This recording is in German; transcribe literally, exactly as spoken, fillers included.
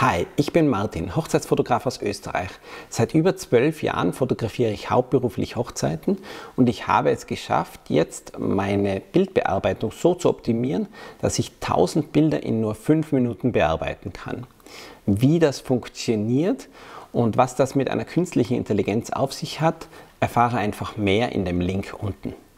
Hi, ich bin Martin, Hochzeitsfotograf aus Österreich. Seit über zwölf Jahren fotografiere ich hauptberuflich Hochzeiten und ich habe es geschafft, jetzt meine Bildbearbeitung so zu optimieren, dass ich tausend Bilder in nur fünf Minuten bearbeiten kann. Wie das funktioniert und was das mit einer künstlichen Intelligenz auf sich hat, erfahre einfach mehr in dem Link unten.